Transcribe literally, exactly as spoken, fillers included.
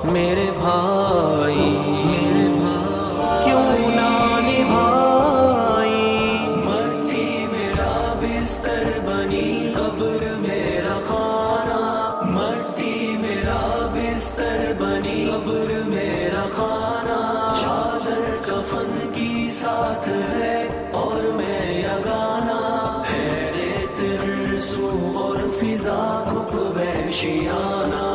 मेरे भाई मेरे भाई क्यों ना निभाई। मट्टी मेरा बिस्तर बनी कब्र मेरा खाना, मट्टी मेरा बिस्तर बनी कब्र मेरा खाना। चादर कफन की साथ है और मैं यगाना, है रेत हिर्सू और फिजा खुब वहशियाना।